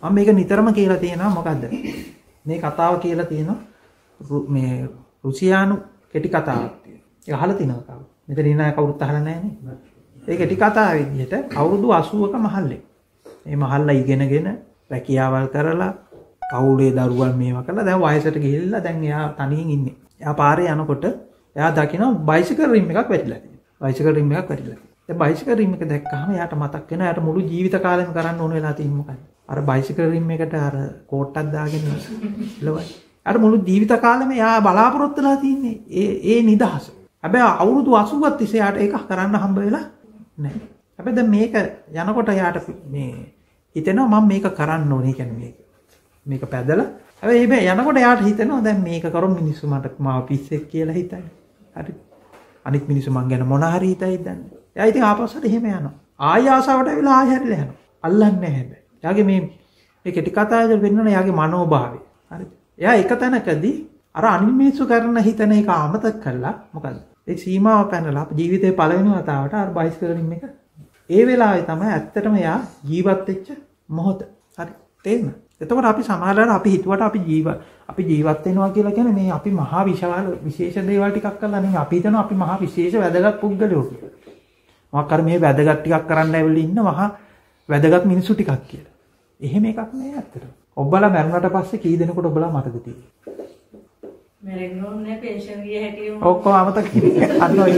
මම මේක නිතරම කියලා තියෙනවා මොකද්ද? මේ කතාව කියලා තියෙනවා මේ රුසියානු කෙටි කතාවක් තියෙනවා. ඒක අහලා තියෙනවා කවුරු? මෙතන ඉන්න අය කවුරුත් අහලා නැහැ නේ. ඒ කෙටි කතාව විදිහට අවුරුදු 80ක මහල්ලෙක්. මේ මහල්ලා ඉගෙනගෙන රැකියාවල් කරලා පවුලේ දරුවන් මේවා කරලා දැන් වයසට ගිහිල්ලා දැන් එයා තනියෙන් ඉන්නේ. එයා පාරේ යනකොට එයා දකිනවා බයිසිකල් රිම් එකක් වැටිලා තියෙනවා. බයිසිකල් රිම් එකක් වැටිලා. ඒ බයිසිකල් රිම් එක දැක්කහම එයාට මතක් වෙනවා එයාට මුළු ජීවිත කාලෙම කරන්න ඕන වෙලා තියෙන්නේ මොකක්ද? අර බයිසිකල් රිම් එකට අර කෝට්ටක් දාගෙන ඉලවයි. අර මුළු ජීවිත කාලෙම එයා බලාපොරොත්තු වෙලා තින්නේ ඒ නිදහස. හැබැයි අවුරුදු 80ක් තිස්සේ එයාට ඒක කරන්න හම්බ වෙලා නැහැ. හැබැයි දැන් මේක යනකොට එයාට මේ හිතෙනවා මම මේක කරන්න ඕනේ කියන්නේ මේක පැදලා. හැබැයි යනකොට එයාට හිතෙනවා දැන් මේක කරොත් මිනිස්සු මට මාව පිස්සෙක් කියලා හිතයි. හරි. අනිත් මිනිස්සු මං ගැන මොන හරි හිතයි දන්නේ. එයා ඉතින් ආපස්සට එහෙම යනවා. ආය ආසාවට ඇවිල්ලා ආය හැරිලා යනවා. අල්ලන්නේ නැහැ හැබැයි. එයාගේ මේ කෙටි කතාවේ වෙන්නන එයාගේ මනෝභාවය. හරිද? එයා එක තැනකදී අර අනිත් මිනිස්සු කරන හිතන එක අමතක කරලා මොකද? ඒ සීමාව පැනලා ජීවිතේ පළවෙනි වතාවට අර බයිසිකල් රිම් එක ඒ වෙලාවේ තමයි ඇත්තටම එයා ජීවත් වෙච්ච මොහොත. හරි. තේරෙනවද? එතකොට අපි සමහරවල් අපි හිතුවට අපි ජීවත් වෙනවා කියලා කියන්නේ මේ අපි මහා විශාල විශේෂ දේවල් ටිකක් කරලා නෙමෙයි. අපි හිතනවා අපි මහා විශේෂ වැදගත් පුද්ගලයෝ කියලා. මොකක් හරි මේ වැදගත් ටිකක් කරන්න ඇවිල්ලා ඉන්න මහා වැදගත් මිනිස්සු ටිකක් කියලා. එහෙම එකක් නෑ ඇත්තට. ඔබලා මරුණට පස්සේ කී දෙනෙකුට ඔබලා මතක තියෙන්නේ? මැරෙන්න ඕනේ පෙන්ෂන් ගිය හැටි ඔක්කොම අමතක කිව්වේ. අන්න ඔය.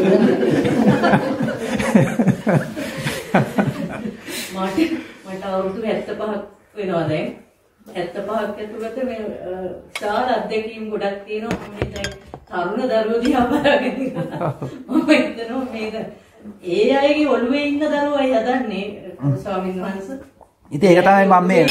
මට අවුරුදු 75ක් වෙනවා දැන්. 75ක් ඇතුළත මේ සාල අධ්‍යක්ීම් ගොඩක් තියෙනවා. මම දැන් තරුණ දරුවෝ දිහා බලගෙන ඉන්නවා. මම හිතනවා මේක ඒ අයගේ ඔළුවේ ඉන්න දරුවෝයි හදන්නේ ස්වාමීන් වහන්සේ. ඉතින් ඒක තමයි මම මේ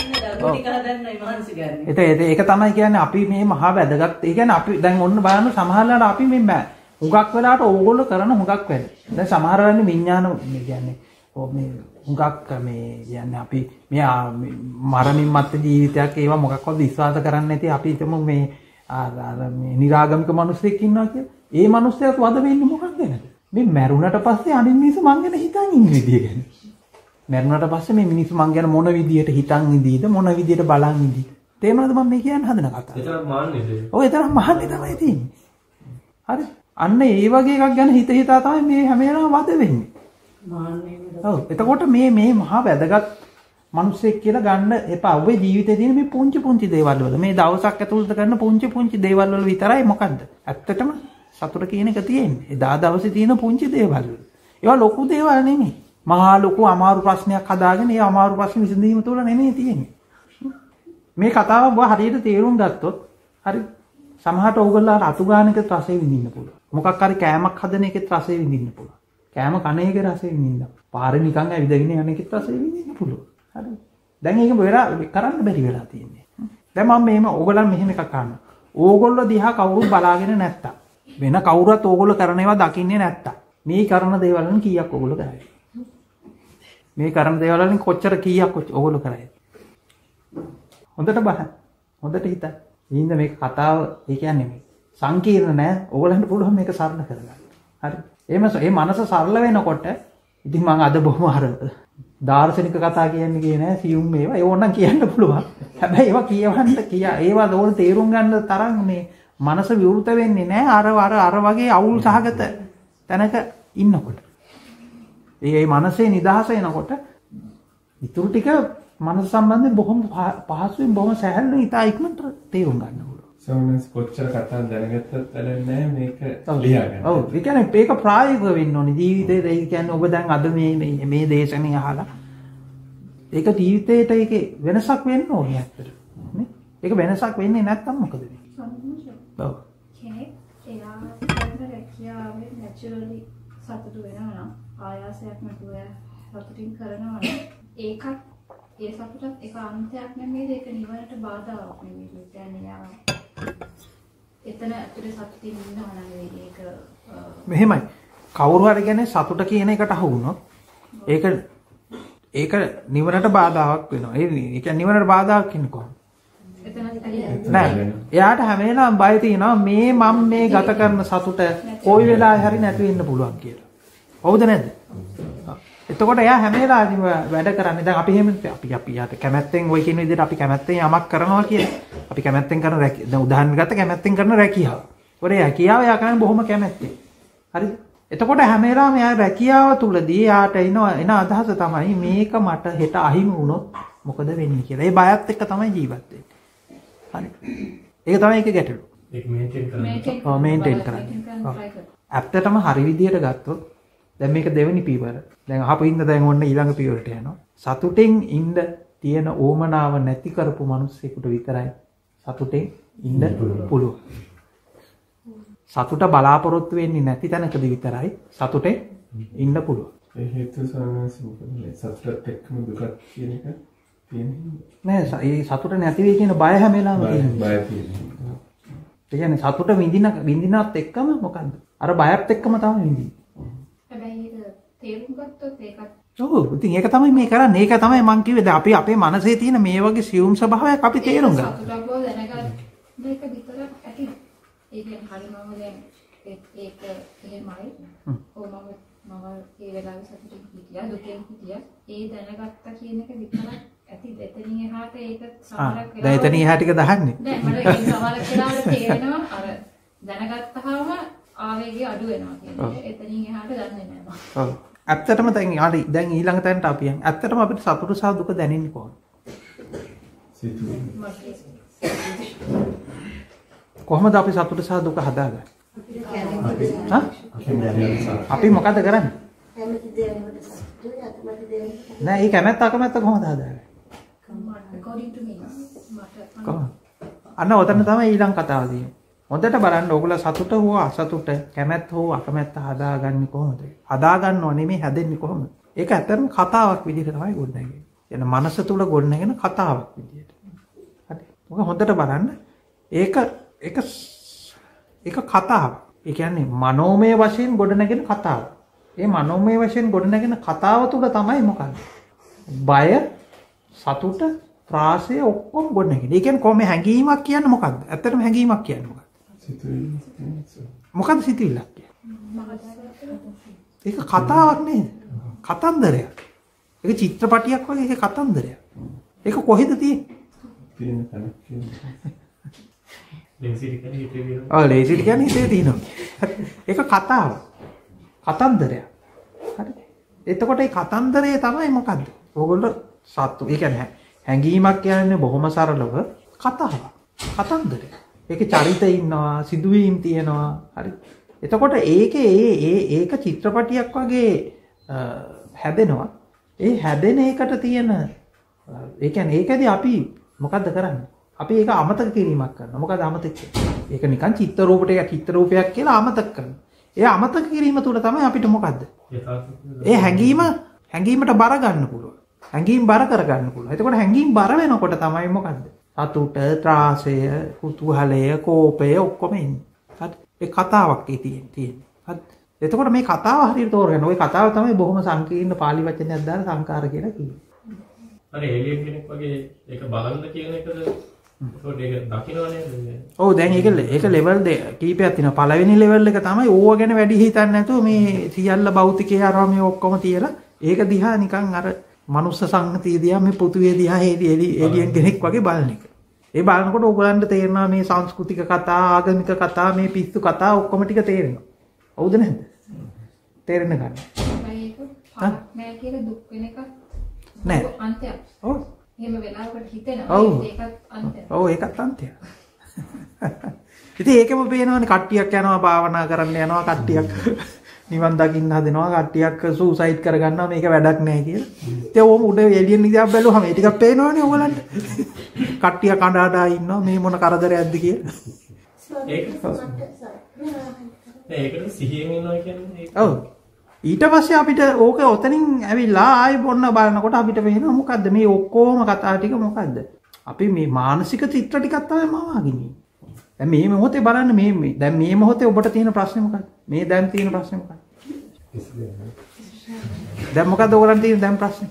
ඒක තමයි කියන්නේ අපි මේ මහා වැදගත්. ඒ කියන්නේ අපි දැන් ඔන්න බලන්න සමහරවල්ලාට අපි මේ හුඟක් වෙලාට ඕගොල්ලෝ කරන හුඟක් වැඩ. දැන් සමහර වෙලාවට විඥාන මේ කියන්නේ මේ හුඟක් මේ කියන්නේ අපි මේ මරණින් මත්තේ ජීවිතයක් ඒවා මොකක්වත් විශ්වාස කරන්නේ නැති අපි හිතමු මේ මේ නිරාගමික මිනිස්සෙක් ඉන්නවා කියලා. ඒ මිනිස්සයාත් වද වෙන්නේ මොකක්ද ගැනද? මේ මැරුණට පස්සේ අනිත් මිනිස්සු මං ගැන හිතන් ඉන්න විදිය ගැන. මැරුණට පස්සේ මේ මිනිස්සු මං ගැන මොන විදියට හිතන් ඉඳීද මොන විදියට බලන් ඉඳීද? තේරුණාද මම මේ කියන්න හදන කතාව? ඒතරම් මාන්නේද? ඔව් ඒතරම් මාන්නේ තමයි තියෙන්නේ. හරි. අන්න ඒ වගේ එකක් ගැන හිතා තමයි මේ හැම වෙලාවම වද වෙන්නේ. මාන්නේ. ඔව්. එතකොට මේ මහා වැදගත් මිනිස්සෙක් කියලා ගන්න එපා. ඔබේ ජීවිතේ තියෙන මේ පුංචි දේවල් වල මේ දවසක් ඇතුළත කරන පුංචි දේවල් වල විතරයි මොකද්ද? ඇත්තටම සතුට කියන එක තියෙන්නේ. එදා දවසේ තියෙන පුංචි දේවල් වල. ඒවා ලොකු දේවල් නෙමෙයි. මහා ලොකු අමාරු ප්‍රශ්නයක් හදාගෙන ඒ අමාරු ප්‍රශ්න විසඳීම තුළ නෙමෙයි තියෙන්නේ. මේ කතාව ඔබ හරියට තේරුම් ගත්තොත් හරි සමහරට ඕගොල්ලෝ අතු ගානක රසය විඳින්න පුළුවන්. මොකක් හරි කෑමක් හදන එකෙත් රසය විඳින්න පුළුවන්. කෑම කන එකේ රසය විඳින්න. පාරේ නිකන් ඇවිදගෙන යන එකෙත් රසය විඳින්න පුළුවන්. හරි. දැන් ඒක වෙලා කරන්න බැරි වෙලා තියෙන්නේ. දැන් මම මෙහෙම ඕගොල්ලන් මෙහෙම එකක් අහනවා. ඕගොල්ලෝ දිහා කවුරුත් බලාගෙන නැත්තම් වෙන කවුරුත් ඕගොල්ලෝ කරන ඒවා දකින්නේ නැත්තම් මේ කරන දේවල් වලින් කීයක් ඕගොල්ලෝ කරන්නේ? මේ කරන දේවල් වලින් කොච්චර කීයක් ඕගොල්ලෝ කරන්නේ? හොඳට බලන්න. හොඳට හිතන්න. ඉතින් මේක කතාව ඒ කියන්නේ මේ සංකීර්ණ නෑ. ඕගොල්ලන්ට පුළුවන් මේක සරල කරගන්න. හරි. මේ මනස සරල වෙනකොට ඉතින් මම අද බොහොම අර දාර්ශනික කතා කියන්නේ නෑ සියුම් මේවා. ඒ ඕනනම් කියන්න පුළුවන්. හැබැයි ඒවා කියවන්න ඒවා ඕන තේරුම් ගන්න තරම් මේ මනස විවෘත වෙන්නේ නෑ අර වගේ අවුල් සහගත තැනක ඉන්නකොට. ඒ මනසේ නිදහස එනකොට ඉතුරු ටික මනස සම්බන්ධයෙන් බොහොම පහසුවෙන් බොහොම සැහැල්ලුවෙන් ඉතා ඉක්මනට තේරුම් ගන්න පුළුවන්. සෝනස් කොච්චර කතා දැනගත්තත් වැඩක් නැහැ මේක ලියාගන්න. ඔව් ඒ කියන්නේ මේක ප්‍රායෝගිකව වෙන්න ඕනේ ජීවිතේ. ඒ කියන්නේ ඔබ දැන් අද මේ දේශනේ අහලා ඒක ජීවිතේට ඒකේ වෙනසක් වෙන්න ඕනේ ඇත්තට. නේ? ඒක වෙනසක් වෙන්නේ නැත්තම් මොකද වෙන්නේ? ඔව්. කෙනෙක් එයා කරන රැකියාවේ නැචරලි සතුටු වෙනවා නම් ආයාසයක් නැතුව සතුටින් කරනවා නම් ඒකත් ඒ සතුටත් එක අන්තයක් නෙමෙයි. ඒක නිවනට බාධාවක් නෙමෙයි. ඒ කියන්නේ යා එතන ඇතුලේ සතුටින් ඉන්නවා නම් ඒක මෙහෙමයි. කවුරු හරි කියන්නේ සතුට කියන එකට අහු වුණොත් ඒක නිවනට බාධාවක් වෙනවා. ඒ කියන්නේ නිවනට බාධාවක් කියන්නේ කොහොමද? නෑ. එයාට හැම වෙලාවෙම බය තියෙනවා මම මේ ගත කරන සතුට කොයි වෙලාවෙ හරි නැති වෙන්න පුළුවන් කියලා. හවුද නැද්ද? එතකොට එයා හැම වෙලාවෙම වැඩ කරන්නේ දැන් අපි එහෙම අපි යට කැමැත්තෙන් ওই කියන විදිහට අපි කැමැත්තෙන් යමක් කරනවා කියලා. අපි කැමැත්තෙන් කරන දැන් උදාහරණ ගත්ත කැමැත්තෙන් කරන රැකියාව. ඔරේ රැකියාව එයා කරන්නේ බොහොම කැමැත්තෙන්. හරිද? එතකොට හැම වෙලාවෙම එයා රැකියාව තුලදී එයාට එන අදහස තමයි මේක මට හෙට අහිමි වුණොත් මොකද වෙන්නේ කියලා. ඒ බයත් එක්ක තමයි ජීවත් වෙන්නේ. හරි. ඒක තමයි ඒක ගැටලුව. ඒක මේන්ටේන් කරන්න. ඔව් මේන්ටේන් කරන්න. ඇත්තටම හරි විදියට ගත්තොත් දැන් මේක දෙවෙනි පියවර. දැන් අහපු ඉන්න දැන් ඔන්න ඊළඟ පියවරට යනවා. සතුටින් ඉන්න තියෙන ඕමනාව නැති කරපු මිනිස්සෙකුට විතරයි සතුටින් ඉන්න පුළුවන්. සතුට බලාපොරොත්තු වෙන්නේ නැති තැනකදී විතරයි සතුටෙන් ඉන්න පුළුවන්. ඒ හේතුව සමහරවිට මොකද සතුටත් එක්කම දුකක් කියන එක තියෙන්නේ. නෑ ඒ සතුට නැති වෙයි කියන බය හැම වෙලාවෙම තියෙනවා. බය තියෙනවා. ඒ කියන්නේ සතුට විඳිනත් එක්කම මොකද්ද? අර බයත් එක්කම තමයි විඳින්නේ. හැබැයි ඒක තේරුම් ගත්තොත් ඒකත් ඔව් ඉතින් ඒක තමයි මේ කරන්නේ. ඒක තමයි මම කිව්වේ. දැන් අපි අපේ මනසේ තියෙන මේ වගේ සියුම් ස්වභාවයක් අපි තේරුම් ගන්න. සතුටක් බව දැනගන්න මේක විතරක් ඇති. ඒ කියන්නේ හරියම දැන් ඒක එහෙමයි. මම ඒ වෙලාවේ සතුටින් හිටියා දුකෙන් හිටියා. ඒ දැනගත්තා කියන එක විතරක් ඇති. එතනින් එහාට ඒක සමහරක් වෙලාවට දැන් එතනින් එහා ටික දහන්නේ. නෑ මට ඒක සමහරක් වෙලාවට තේරෙනවා අර දැනගත්තාම ආවේගය අඩු වෙනවා කියන්නේ. එතනින් එහාට දන්නේ නෑ මම. ඔව්. ඇත්තටම දැන් ඊළඟ තැනට අපි යන්නේ. ඇත්තටම අපිට සතුට සහ දුක දැනෙන්නේ කොහොමද? කොහොමද අපි සතුට සහ දුක හදාගන්නේ? අපි මොකද කරන්නේ? නෑ මේ කැමැත්ත අකමැත්ත කොහොමද හදාගන්නේ? according to me කොහොමද? අන්න ඔතන තමයි ඊළඟ කතාව තියෙන්නේ. හොඳට බලන්න ඕගොල්ලෝ සතුට හෝ අසතුට කැමැත්ත හෝ අකමැත්ත හදාගන්නේ කොහොමද? හදාගන්නව නෙමෙයි හැදෙන්නේ කොහොමද? ඒක ඇත්තටම කතාවක් විදිහට තමයි ගොඩනැගෙන්නේ. එන මනස තුල ගොඩනැගෙන කතාවක් විදිහට. හරි. මොකද හොඳට බලන්න ඒක කතාවක්. ඒ කියන්නේ මනෝමය වශයෙන් ගොඩනැගෙන කතාවක්. ඒ මනෝමය වශයෙන් ගොඩනැගෙන කතාව තුල තමයි මොකක්ද? බය, සතුට, ත්‍රාසය ඔක්කොම ගොඩනැගෙන්නේ. ඒ කියන්නේ කොහොම හැඟීමක් කියන්නේ මොකක්ද? ඇත්තටම හැඟීමක් කියන්නේ මොකක්ද? මොකක්ද සිතුවිල්ලක් කියන්නේ? ඒක කතාවක් නේද? කතන්දරයක්. ඒක චිත්‍රපටියක් වගේ ඒක කතන්දරයක්. ඒක කොහෙද තියෙන්නේ? තියෙන තැනක් කියන්නේ. ලේසිට කියන්නේ හිතේ තියෙනවා. ඔව් ලේසිට කියන්නේ හිතේ තියෙනවා. ඒක කතාවක්. කතන්දරයක්. හරි. එතකොට මේ කතන්දරේ තමයි මොකද්ද? ඕගොල්ලෝ සතු. ඒ කියන්නේ හැඟීමක් කියන්නේ බොහොම සරලව කතාවක්. කතන්දරයක්. ඒකේ චරිත ඉන්නවා, සිදුවීම් තියෙනවා. හරි. එතකොට ඒක චිත්‍රපටියක් වගේ හැදෙනවා. ඒ හැදෙන එකට තියෙන ඒ කියන්නේ ඒකදී අපි මොකද්ද කරන්නේ? අපි ඒක අමතක කිරීමක් කරනවා. මොකද අමතක කියන්නේ? ඒක නිකන් චිත්‍ර රූපයක් කියලා අමතක කරනවා. ඒ අමතක කිරීම තුළ තමයි අපිට මොකද්ද? ඒ හැඟීමට බර ගන්න පුළුවන්. හැඟීම් බර කර ගන්න පුළුවන්. එතකොට හැඟීම් බර වෙනකොට තමයි මොකද්ද? සතුට, ත්‍රාසය, කුතුහලය, කෝපය ඔක්කොම එන්නේ. හරි. ඒ කතාවක් තියෙන්නේ. හරි. එතකොට මේ කතාව හරියට තෝරගන්න. ওই කතාව තමයි බොහොම සංකීර්ණ පාලි වචනයක් දාලා සංකාර කියලා කියන්නේ. අර එලියන් කෙනෙක් වගේ ඒක බලන්න කියන එකද ඒක දකින්නවනේ. ඔව් දැන් ඒක ලෙවල් කීපයක් තියෙනවා. පළවෙනි ලෙවල් එක තමයි ඕව ගැන වැඩි හිතන්නේ නැතුව මේ සියල්ල භෞතිකයේ අරවා මේ ඔක්කොම තියලා ඒක දිහා නිකන් අර මනුස්ස සංගතිය දිහා මේ පොතුවේ දිහා එලියන් කෙනෙක් වගේ බලන එක. ඒ බලනකොට ඕගලන්ට තේරෙනවා මේ සංස්කෘතික කතා, ආගමික කතා, මේ පිස්සු කතා ඔක්කොම ටික තේරෙනවා. හවුද නැද්ද? තේරෙන්න ගන්න. ඒක නෑ කියලා දුක් වෙන එක නෑ. අන්තයක්. ඔව්. එහෙම වෙලාවකට හිතෙනවා ඒකත් අන්තයක්. ඔව් ඒකත් අන්තයක්. ඉතින් ඒකම පේනවනේ කට්ටියක් යනවා භාවනා කරන්න යනවා කට්ටියක් නිවන් දකින්න හදනවා කට්ටියක් සූසයිඩ් කරගන්නවා මේක වැඩක් නෑ කියලා. ඉතින් ඕම උඩ එළියෙන් ඉඳලා බැලුවම මේ ටිකක් පේනවනේ ඕගලන්ට. කට්ටිය කඩාඩා ඉන්නවා මේ මොන කරදරයක්ද කියලා. ඒකට සිහියෙන් ඉන්නවා කියන්නේ. ඔව්. ඊට පස්සේ අපිට ඕක ඔතනින් ඇවිල්ලා ආයෙ බොන්න බලනකොට අපිට වෙනවා මොකද්ද මේ ඔක්කොම කතා ටික මොකද්ද? අපි මේ මානසික චිත්‍ර ටිකක් තමයි මවාගෙන ඉන්නේ. දැන් මේ මොහොතේ බලන්න දැන් මේ මොහොතේ ඔබට තියෙන ප්‍රශ්නේ මොකක්ද? මේ දැන් තියෙන ප්‍රශ්නේ මොකක්ද? දැන් මොකද්ද ඔයගලන්ට තියෙන දැන් ප්‍රශ්නේ?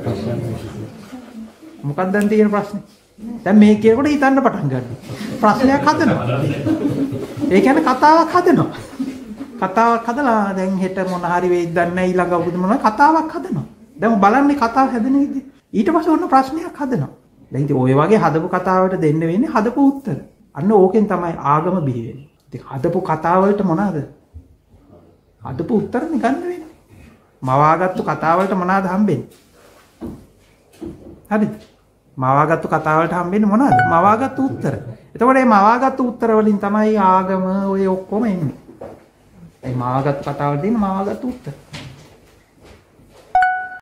මොකක්ද දැන් තියෙන ප්‍රශ්නේ? දැන් මේ කියනකොට හිතන්න පටන් ගන්නවා. ප්‍රශ්නයක් හදනවා. ඒ කියන්නේ කතාවක් හදනවා. කතාවක් හදලා දැන් හෙට මොන හරි වෙයිද දන්නේ නැහැ ඊළඟ අවුරුදු මොනවා කතාවක් හදනවා. දැන් බලන්නේ කතාව හැදෙන විදිහ. ඊට පස්සේ ඔන්න ප්‍රශ්නයක් හදනවා. දැන් ඉතින් ඔය වගේ හදපු කතාවට දෙන්න වෙන්නේ හදපු උත්තර. අන්න ඕකෙන් තමයි ආගම බිහි වෙන්නේ. ඉතින් හදපු කතාවලට මොනවාද? හදපු උත්තරනේ ගන්න වෙන්නේ. මවාගත්තු කතාවලට මොනවාද හම්බෙන්නේ? හරිද? මවාගත්තු කතාවලට හම්බෙන්නේ මොනවාද? මවාගත්තු උත්තර. එතකොට මේ මවාගත්තු උත්තර වලින් තමයි ආගම ඔය ඔක්කොම එන්නේ. ඒ මවාගත්තු කතාවල තියෙන මවාගත්තු උත්තර.